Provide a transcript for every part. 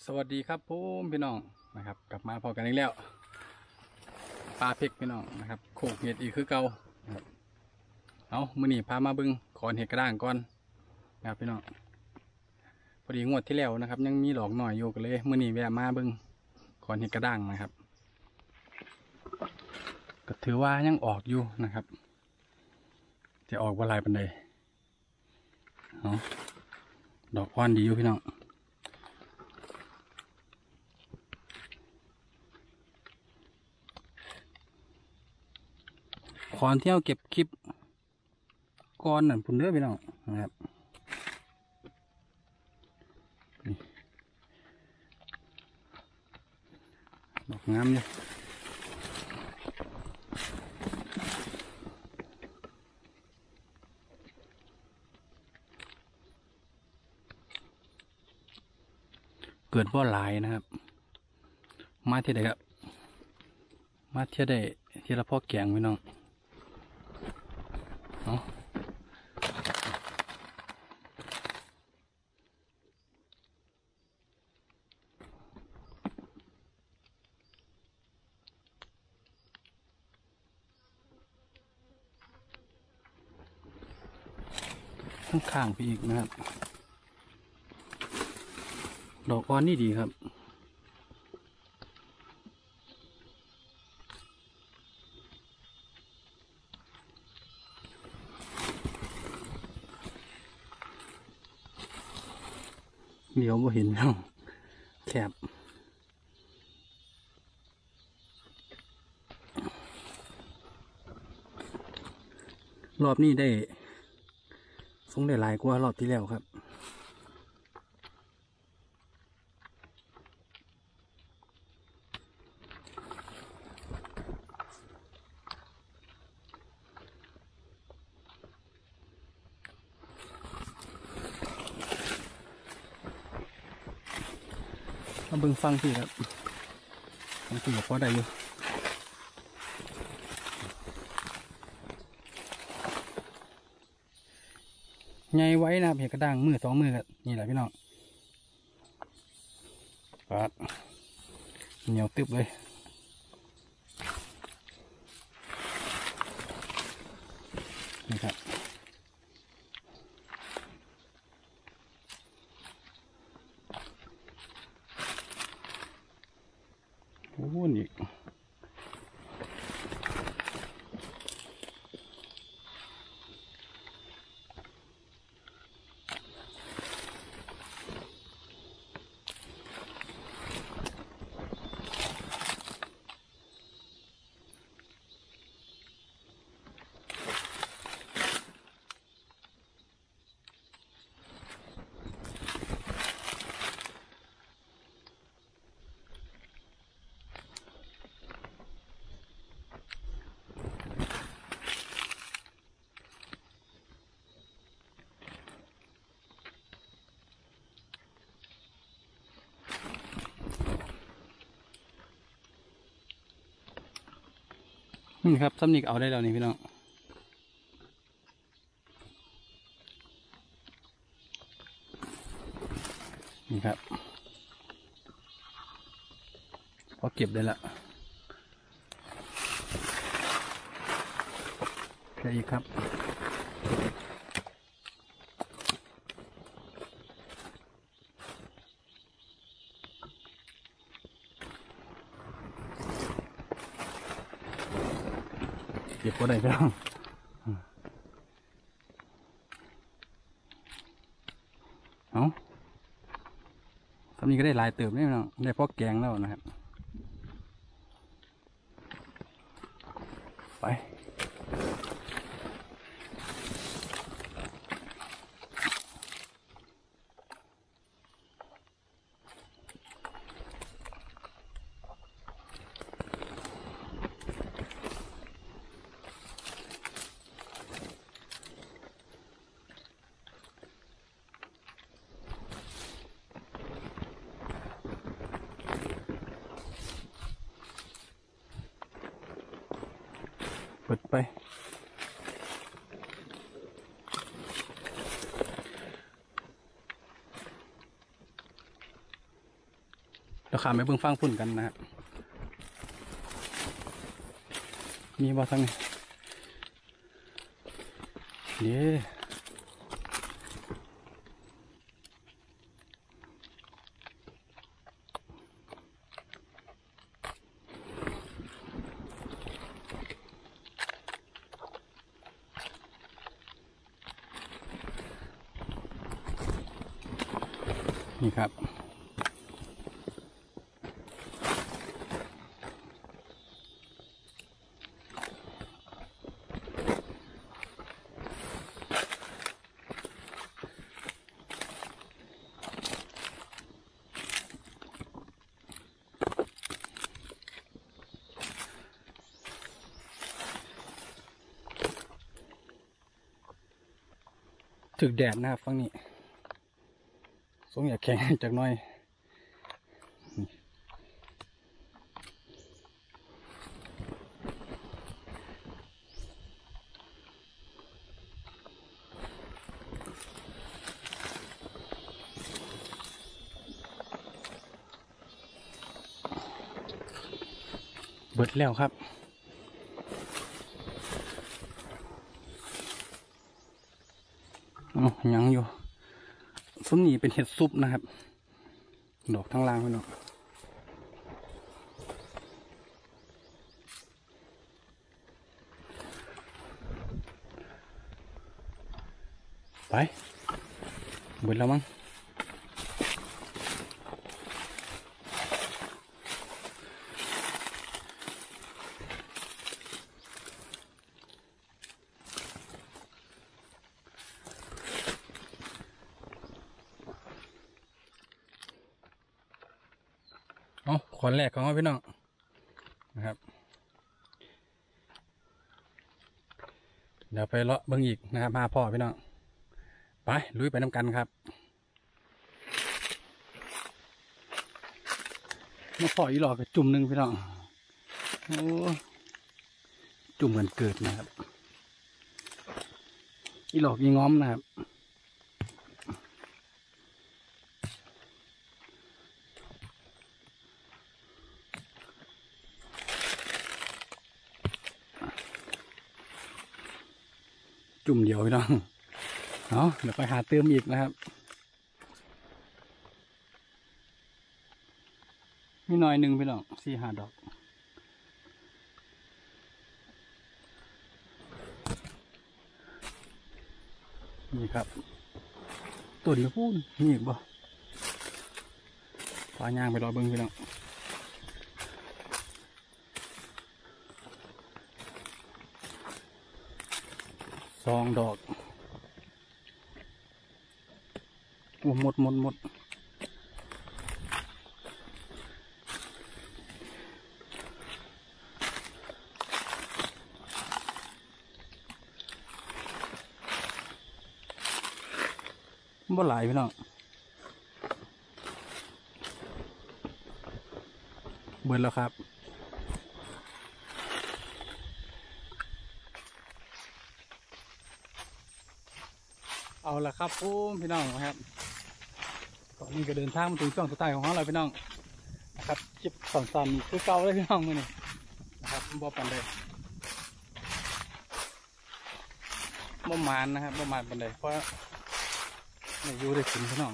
สวัสดีครับผมพี่น้องนะครับกลับมาพอกันอีกแล้วปลาเพ็กพี่น้องนะครับโขกเห็ดอีกคือเก่านะครับเอามื้อนี้พามาบึงขอนเห็ดกระด้างก่อนนะครับพี่น้องพอดีงวดที่แล้วนะครับยังมีหลอกหน่อยอยู่กันเลยมื้อนี้แวะมาบึงขอนเห็ดกระด้างนะครับก็ถือว่ายังออกอยู่นะครับจะออกว่าลายปันใดเอาดอกอ่อนดีอยู่พี่น้องขอนเที่ยวเก็บคลิปก้อนนั่นพุ่นเด้อพี่น้องนะครับนี่ดอกงามเลยเกิดบ่อหลายนะครับมาเท่าใดครับมาเท่าใดที่ละพ่อแกงพี่น้องเอาข้างๆไปอีกนะครับดอกอ่อนนี่ดีครับเดี๋ยวบ่เห็นแล้วแคบรอบนี้ได้ส่งได้หลายกว่ารอบที่แล้วครับมาเบิ่งฟังพี่ครับฟังพี่กับพ่อได้อยู่ไงไว้นะครับเห็ดกระด้างมือสองมือครับนี่แหละพี่น้องปัดเหนียวตึบเลยนี่ครับโอ้โหนี่นี่ครับซ้ำนี่เอาได้แล้วนี่พี่น้องนี่ครับพอเก็บได้ละแค่อีกครับเก็บก็ได้พี่น้องเอาสำนี้ก็ได้หลายเติมนี่พี่น้องได้พอแกงแล้วนะครับไปเปิดไปเราข้ามไปเบิ่งฟังฝุ่นกันนะครับมีบ่ทั้งนี้เย้นี่ครับถึกแดดนะครับฝั่งนี้สงอยากแข็งจากน้อยเบิดแล้วครับยังอยู่ซุ้มนี้เป็นเห็ดซุปนะครับดอกทั้งล่างพี่น้องไปเบิดแล้วมั้งเอาขอนแรกของเราพี่น้องนะครับเดี๋ยวไปเลาะเบิ่งอีกนะครับพาพ่อพี่น้องไปลุยไปน้ำกันครับมาพ่ออีหลอกกับจุ่มหนึ่งพี่น้องโอ้จุ่มกันเกิดนะครับอีหลอกอีง้อมนะครับจุ่มเดียวพี่น้องเนาะเดี๋ยวไปหาเติมอีกนะครับมีหน่อยหนึ่งพี่น้อง4-5 ดอกนี่ครับต้นพูนนี่อีกบ่พอย่างไปรอเบิ้งพี่น้อง2 ดอกโอ้หมดบ่หลายพี่น้องเบิดแล้วครับเอาละครับพี่น้องนะครับตอนนี้ก็เดินทางมาถึงช่วงสุดท้ายของเราพี่น้องนะครับคลิปสั้นๆคือเก่าเลยพี่น้องมื้อนี้นะครับบ่ปานใดบ่มานนะครับบ่มานปานใดเพราะไม่อยู่ได้กินพี่น้อง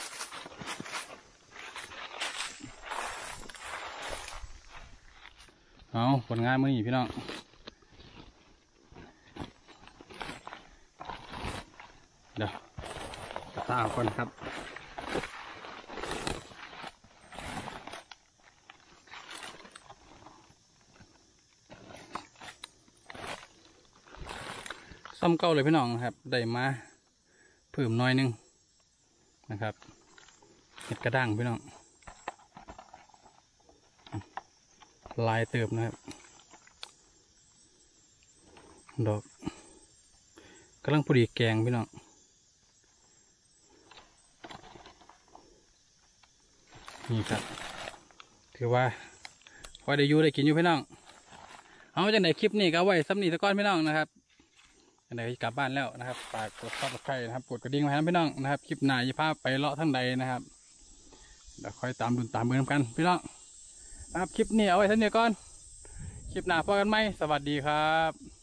เอาผลงานมื้อนี้พี่น้องเดี๋ยวตาก่อนครับซ้ำเก่าเลยพี่น้องครับได้มาเพิ่มน้อยนึงนะครับเห็ดกระด้างพี่น้องลายเติบนะครับดอกกำลังพอดีแกงพี่น้องนี่ครับถือว่าพอได้อยู่ได้กินอยู่พี่น้องเอาจากไหนคลิปนี้ก็ไว้ซ้ำนี่ตะก้อนพี่น้องนะครับจากไหนกลับบ้านแล้วนะครับฝากกดซับสไครต์นะครับกดกระดิ่งไว้ให้พี่น้องนะครับคลิปหน้าจะพาไปเลาะทั้งใดนะครับเดี๋ยวค่อยตามดุนตามเบิ่งกันพี่น้องนะครับคลิปนี้เอาไว้เท่านี้ก่อนคลิปหน้าพบกันไหมสวัสดีครับ